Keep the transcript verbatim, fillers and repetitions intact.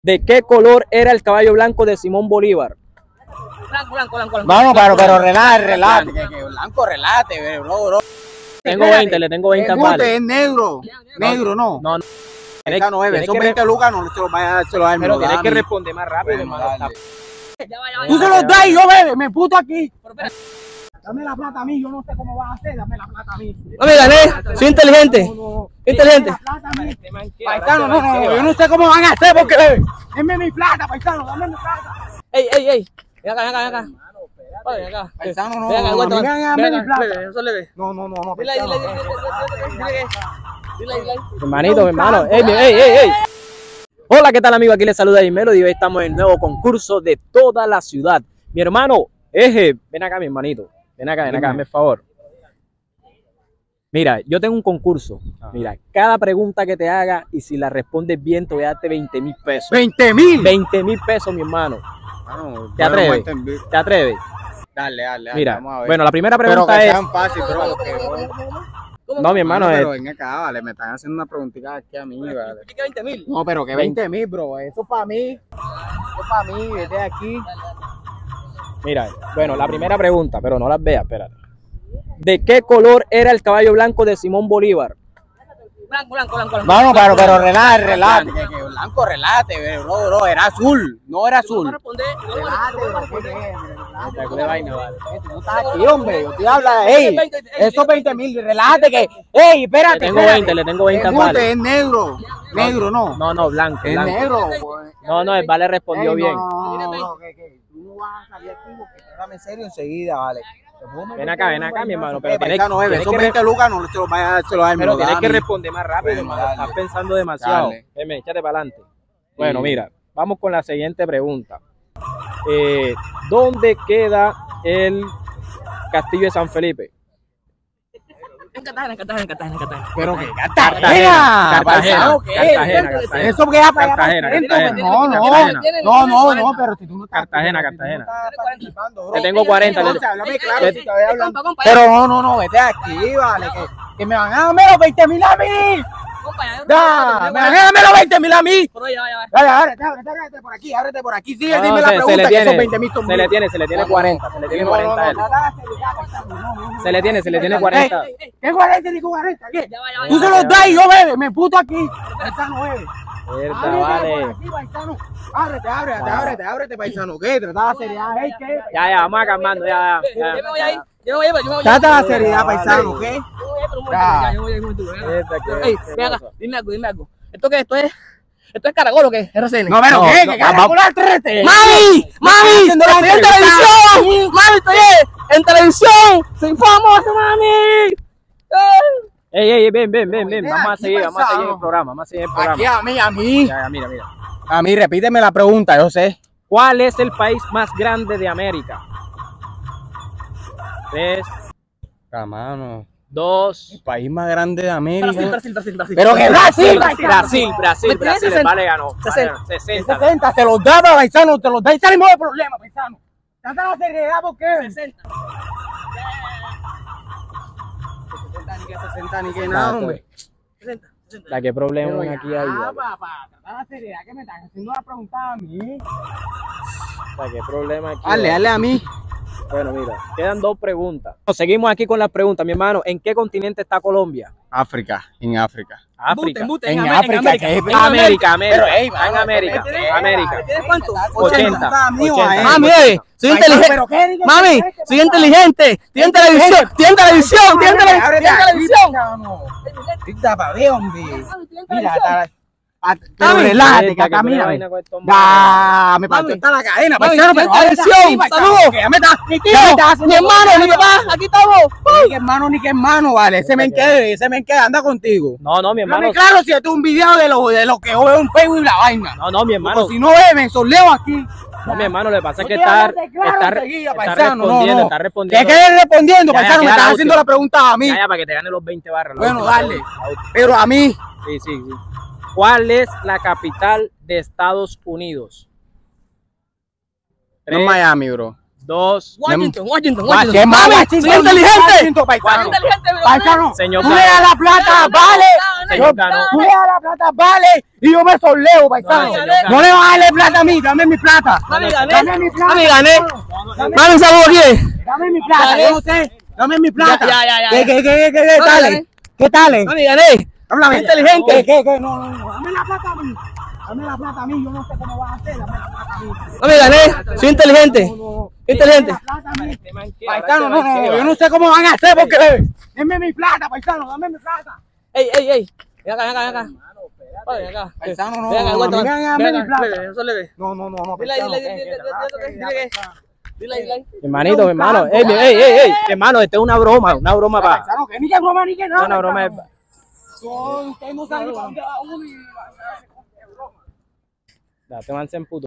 ¿De qué color era el caballo blanco de Simón Bolívar? Blanco, blanco, blanco. Bueno, pero, pero relate, relate. Que, que blanco relate, bro, bro. Tengo veinte, le tengo veinte al vale. Es negro. Negro, no. No, no. Esa no es, son veinte lucas, no se lo vaya a dar, se lo va a dar. Pero tienes que responder más rápido, Bueno, hermano. Tú se los das y yo bebe, me puto aquí. Dame la plata a mí, yo no sé cómo vas a hacer, dame la plata a mí. No me gané, soy inteligente. No, no, no. Inteligente. Paisano, no, no, yo no sé cómo van a hacer porque bebe. Dame mi plata, paisano, dame mi plata. Ey, ey, ey. Ven acá, ven acá, ven acá. Ven acá. Paisano, no, Ven acá, no, aguanta, no, aguanta. dame mi plata. Eso le ve. No, no, no, no, Dile ahí, dile ahí, paisano. dile ahí, dile ahí, dile ahí. Hermanito, mi hermano. Ey, ey, ey, ey. Hola, ¿qué tal, amigo? Aquí les saluda Melody. Hoy estamos en el nuevo concurso de toda la ciudad. Mi hermano, Eje, ven acá, mi hermanito. Ven acá, ven acá, hazme el favor. Mira, yo tengo un concurso. Mira, cada pregunta que te haga y si la respondes bien, te voy a darte veinte mil pesos. ¿veinte mil? veinte mil pesos, mi hermano. Mano, ¿Te atreves? ¿Te atreves? Dale, dale, dale. Mira, vamos a ver. bueno, la primera pero pregunta que es... sean fácil, bro. Que... No, mi hermano, Mano, es... pero ven acá, vale, me están haciendo una preguntita aquí a mí, vale. ¿Qué veinte mil? No, pero que veinte mil, bro. Eso para mí. Eso para mí, vete aquí. Mira, bueno, la primera pregunta, pero no las veas, espérate. ¿De qué color era el caballo blanco de Simón Bolívar? Blanco, blanco, blanco. Mano, pero, pero relate, relate. Que, que blanco relate, bro, bro. Era azul, no era azul. No responder, no Relate, voy a bro, responder. ¿qué es? De vaina, vale. Tú estás aquí, hombre. Yo te hablo, ey. Esos veinte mil, relate que. Ey, espérate. Le tengo espérate. veinte, le tengo veinte al Es vale. Es negro. Negro, no. No, no, blanco, Es blanco. negro. Pues. No, no, el vale respondió Ey, bien. no, no, no, que, que tú no vas a salir aquí porque dame en serio enseguida, vale. Ven acá, ven acá, mi hermano. Pero Eh, tienes, paisano, bebe, tienes son que, veinte lucas, no se los vaya a dar, se los va a dar. pero me lo tienes da que a mí. responder más rápido, Bueno, hermano. dale. Estás pensando demasiado. Dale. Deme, échate para adelante. Bueno, Sí. mira, vamos con la siguiente pregunta. Eh, ¿Dónde queda el castillo de San Felipe? En Cartagena, en Cartagena, en Cartagena, en Cartagena. Pero que Cartagena, Cartagena, Cartagena, ¿qué? Cartagena, Cartagena. Eso queda para allá. Cartagena, para adentro, Cartagena, No, no, Cartagena. no, no, no, pero si tú no estás. Cartagena, si tú no Cartagena. estás participando, bro. Te tengo cuarenta. Entonces, le- háblame Ey, claro, ey, si ey, te voy a ey, hablar. compa, compa, Pero no, no, no, vete aquí, vale, que, que me van a darme los veinte mil a mí. compa, ya, Da, me van a darme los veinte mil a mí. Pero ya, ya, ya. Dale, ábrete, ábrete, ábrete por aquí, ábrete por aquí. Sigue, No, dime se- la se pregunta, le que tiene, esos veinte mil son se le míos. tiene, se le tiene cuarenta, se le tiene No, no, cuarenta a él. no, dale, seriedad, paisano, no, no, no. Se le tiene, se le tiene cuarenta. Ey, ey, ¿Qué cuarenta ni cuarenta? ¿Qué? ya va, ya va, Tú ya se va. los das y yo bebe, me puto aquí. Paisano, bebe. Mierda, Ábrete por vale. aquí, paisano. Ábrete, ábrete, Ya. ábrete, ábrete, paisano. ¿Qué? Trata la seriedad, ¿eh? ¿Qué? Ya, ya, vamos a calmando, ya, Yo ya. me voy ahí, yo me voy ahí, yo me voy ahí. Trata la seriedad, paisano, ¿qué? Yo me voy ahí, pero un momento, Ya. ya, yo me voy ahí un momento, ya. Esta que- Ey, ven acá, dime algo, dime algo. ¿Esto qué? ¿Esto es, esto es Caracol o qué? R C N. No, pero No, ¿qué? no, ¿Qué caracol al trete? ¡Mami! ¡Mami! haciendo la ¡Estoy en entrevista. televisión! ¡Mami, estoy en televisión! ¡Soy famoso, mami! ¡Eh! Ey, ey, ven, ven, ven, ven. Ven Vamos a aquí, seguir, vamos a seguir paisano. el programa, vamos a seguir el Aquí programa. a mí, a mí. Ya, ya, mira, mira. A mí, repíteme la pregunta, yo sé. ¿Cuál es el país más grande de América? Tres, Ah, mano. dos. El país más grande de América. Brasil, Brasil, Brasil, Brasil. Pero que Brasil, Brasil, Brasil, Brasil, Me tiene Brasil, sesenta. vale, ganó. sesenta. Vale, sesenta. sesenta, te los da, paisano, te los da y salimos de problema, paisano. Trata la seriedad, ¿por qué? sesenta. sesenta ni que sesenta ni que nada, hombre. sesenta, sesenta. La que problema Pero aquí ya, hay. vale. papá, trata la seriedad que me están haciendo la pregunta a mí. La que problema aquí. Dale, vale. dale a mí. Bueno, mira, quedan dos preguntas. Seguimos aquí con las preguntas, mi hermano. ¿En qué continente está Colombia? África, en África. África. Embute, embute, En América, África, América. que es- En América, América. Pero, ey, en mano, América, ¿me tienes? América. ¿Me tienes cuánto? ochenta. ochenta. Mami, eh, soy inteligente. Mami, soy inteligente. Estoy en televisión, estoy en televisión, estoy en televisión. Estoy en televisión. Está para ver, hombre. Estoy en Mira, televisión. está. Ah, Pero Mami, relájate, Esta, que acá que mira. vaina con estos Ya, me Mami. partió hasta la cadena, Mami, paisano, estoy pero en ahora televisión. sí, paisano, Saludos. que ya me está, Mi ya me tío, está haciendo mi hermano, mi problema. papá, aquí estamos. Ni que hermano, ni que hermano, vale. Ese men que, ese men que anda contigo. No, no, mi hermano. Dame claro si esto es un video de lo, de lo que yo veo en Facebook y la vaina. No, no, mi hermano. Porque si no ve, me soleo aquí. No, mi hermano, lo que pasa es que No está, te claro está, enseguida, está paisano, no, respondiendo, no. está ¿Qué respondiendo. quedes respondiendo, Ya, ya, paisano? Me queda estás la haciendo última. la pregunta a mí. Ya, ya, para que te gane los veinte barras. la Bueno, última dale. pregunta, la última. Pero a mí, Sí, sí, sí. ¿Cuál es la capital de Estados Unidos? no es Tres, Miami, bro. dos. Washington, Washington, ¿Qué Washington. más, Mami, Washington? soy inteligente. Washington, paisano. Soy inteligente, me lo Paisano, gané. Señor tú le Cano. das la plata, vale. Señor Cano. Tú le das la plata, vale. Y yo me soleo, paisano. No, señor No le vas a darle plata a mí, dame mi plata. Mami, gané. Dame mi plata. Mami, gané. Dame- Mami, ¿sabes qué? Dame mi plata, Gané. yo no sé. Dame mi plata. Ya, ya, ya, ¿Qué, ya. qué, qué, qué, qué, Mami, tal? gané. ¿Qué tal? Mami, gané. Háblame. Soy inteligente. ¿Qué, qué, qué? No, no, no. Dame la plata a mí. Dame la plata a mí, yo no sé cómo vas a hacer. Dame la plata a mí. Mami, gané. Soy inteligente. No, no. Inteligente. Dame la plata a mí. Paisano, no, no, no, yo no sé cómo van a hacer porque... Dame mi plata, paisano, dame mi plata. Ey, ey, ey. Ven acá, ven acá, ven acá. Oye, ven acá. Paisano, no, Ven acá, no, aguanta, a mí me ven dame mi acá. plata. Leve, eso leve. No, no, no, no, Dile ahí, paisano, dile, que- dile, que dile, te va a dile, hacer dile, la dile. plata. Dile ahí, dile ahí. Mi hermanito, mi hermano. Ey, mi- ey, ey, ey. Mi hermano, esto es una broma, una broma para. Paisano, que ni que broma ni que nada. Una broma paisano. es. No, ustedes no saben para dónde va uno y... Te van a puto.